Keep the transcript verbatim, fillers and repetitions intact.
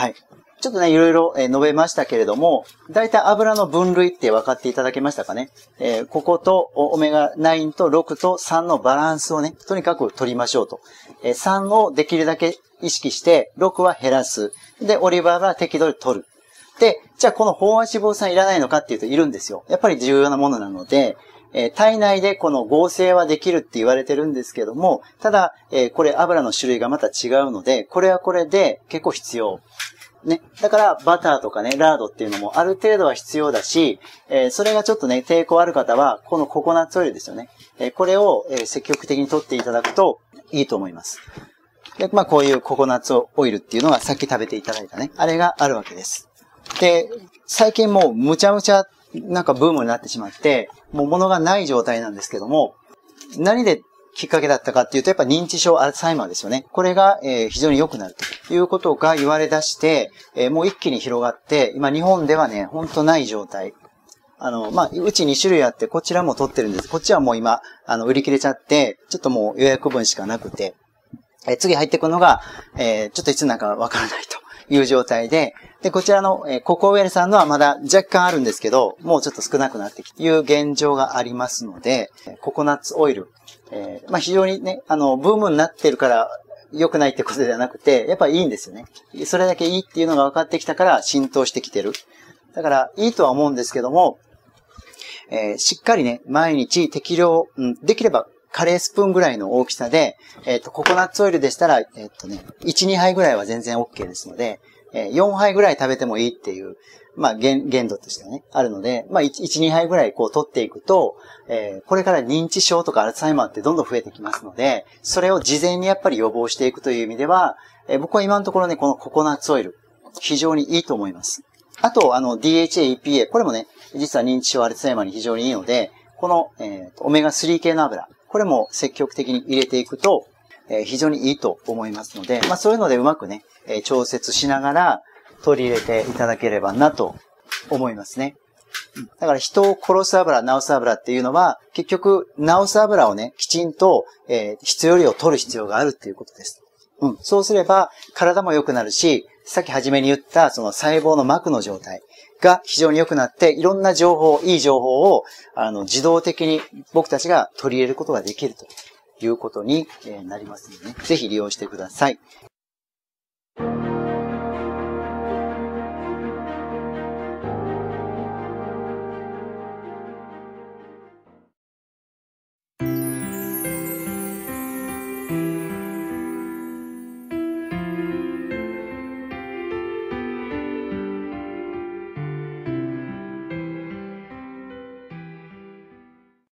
はい。ちょっとね、いろいろ述べましたけれども、だいたい油の分類って分かっていただけましたかね。えー、こことオメガナインとろくとさんのバランスをね、とにかく取りましょうと。えー、さんをできるだけ意識して、ろくは減らす。で、オリーブ油は適度に取る。で、じゃあこの飽和脂肪酸いらないのかっていうといるんですよ。やっぱり重要なものなので、えー、体内でこの合成はできるって言われてるんですけども、ただ、えー、これ油の種類がまた違うので、これはこれで結構必要。ね。だから、バターとかね、ラードっていうのもある程度は必要だし、えー、それがちょっとね、抵抗ある方は、このココナッツオイルですよね。えー、これを、えー、積極的に取っていただくといいと思います。で、まあ、こういうココナッツオイルっていうのがさっき食べていただいたね、あれがあるわけです。で、最近もうむちゃむちゃなんかブームになってしまって、もう物がない状態なんですけども、何できっかけだったかっていうと、やっぱ認知症、アルツハイマーですよね。これが、えー、非常に良くなるということが言われ出して、えー、もう一気に広がって、今日本ではね、ほんとない状態。あの、まあ、うちに種類あって、こちらも取ってるんです。こっちはもう今、あの、売り切れちゃって、ちょっともう予約分しかなくて、えー、次入ってくるのが、えー、ちょっといつなんかわからないという状態で、で、こちらの、えー、ココウェルさんのはまだ若干あるんですけど、もうちょっと少なくなってきていう現状がありますので、ココナッツオイル、えー、まあ、非常にね、あの、ブームになってるから良くないってことではなくて、やっぱりいいんですよね。それだけいいっていうのが分かってきたから浸透してきてる。だから、いいとは思うんですけども、えー、しっかりね、毎日適量、うん、できればカレースプーンぐらいの大きさで、えっと、ココナッツオイルでしたら、えっとね、いち、にはいぐらいは全然 OK ですので、えー、よんはいぐらい食べてもいいっていう、まあ、限、限度としてはね、あるので、まあ、いち、にはいぐらいこう取っていくと、えー、これから認知症とかアルツハイマーってどんどん増えてきますので、それを事前にやっぱり予防していくという意味では、えー、僕は今のところね、このココナッツオイル、非常にいいと思います。あと、あの、ディーエイチエー、イーピーエー、これもね、実は認知症アルツハイマーに非常にいいので、この、えー、オメガスリー系の油、これも積極的に入れていくと、えー、非常にいいと思いますので、まあそういうのでうまくね、えー、調節しながら取り入れていただければなと思いますね。だから人を殺す油、治す油っていうのは、結局、治す油をね、きちんと、えー、必要量を取る必要があるっていうことです。うん。そうすれば、体も良くなるし、さっき初めに言った、その細胞の膜の状態が非常に良くなって、いろんな情報、いい情報を、あの、自動的に僕たちが取り入れることができるということになりますのでね。ぜひ利用してください。